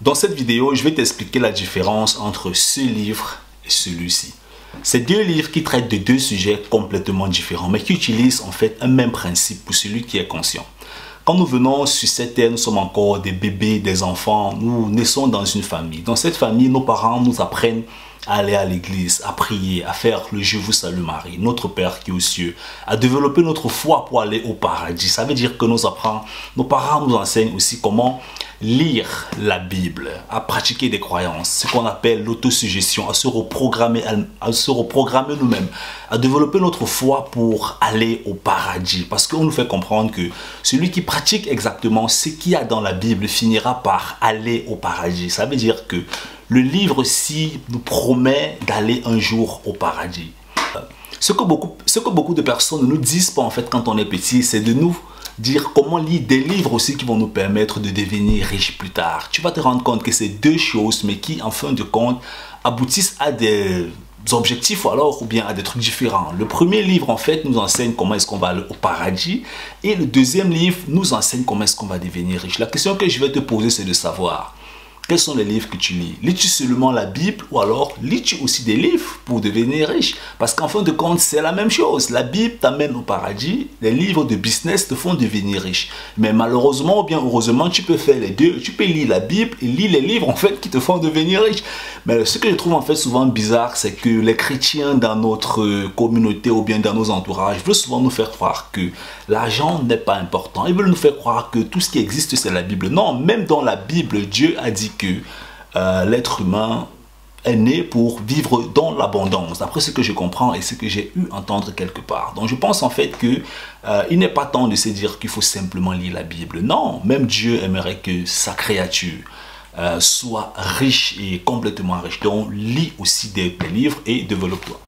Dans cette vidéo, je vais t'expliquer la différence entre ce livre et celui-ci. C'est deux livres qui traitent de deux sujets complètement différents, mais qui utilisent en fait un même principe pour celui qui est conscient. Quand nous venons sur cette terre, nous sommes encore des bébés, des enfants, nous naissons dans une famille. Dans cette famille, nos parents nous apprennent à aller à l'église, à prier, à faire le Je vous salue Marie, notre Père qui est aux cieux, à développer notre foi pour aller au paradis. Ça veut dire que nos parents nous enseignent aussi comment lire la Bible, à pratiquer des croyances, ce qu'on appelle l'autosuggestion, à se reprogrammer nous-mêmes, à développer notre foi pour aller au paradis. Parce qu'on nous fait comprendre que celui qui pratique exactement ce qu'il y a dans la Bible finira par aller au paradis. Ça veut dire que le livre-ci nous promet d'aller un jour au paradis. Ce que beaucoup de personnes ne nous disent pas en fait quand on est petit, c'est de nous dire comment lire des livres aussi qui vont nous permettre de devenir riches plus tard. Tu vas te rendre compte que c'est deux choses, mais qui en fin de compte aboutissent à des objectifs ou bien à des trucs différents. Le premier livre en fait nous enseigne comment est-ce qu'on va aller au paradis, et le deuxième livre nous enseigne comment est-ce qu'on va devenir riche. La question que je vais te poser, c'est de savoir: quels sont les livres que tu lis? Lis-tu seulement la Bible ou alors lis-tu aussi des livres pour devenir riche? Parce qu'en fin de compte, c'est la même chose. La Bible t'amène au paradis, les livres de business te font devenir riche. Mais malheureusement ou bien heureusement, tu peux faire les deux. Tu peux lire la Bible et lire les livres en fait qui te font devenir riche. Mais ce que je trouve en fait souvent bizarre, c'est que les chrétiens dans notre communauté ou bien dans nos entourages veulent souvent nous faire croire que l'argent n'est pas important. Ils veulent nous faire croire que tout ce qui existe, c'est la Bible. Non, même dans la Bible, Dieu a dit que l'être humain est né pour vivre dans l'abondance, d'après ce que je comprends et ce que j'ai eu à entendre quelque part. Donc je pense en fait que il n'est pas temps de se dire qu'il faut simplement lire la Bible. Non, même Dieu aimerait que sa créature soit riche et complètement riche. Donc lis aussi des livres et développe-toi.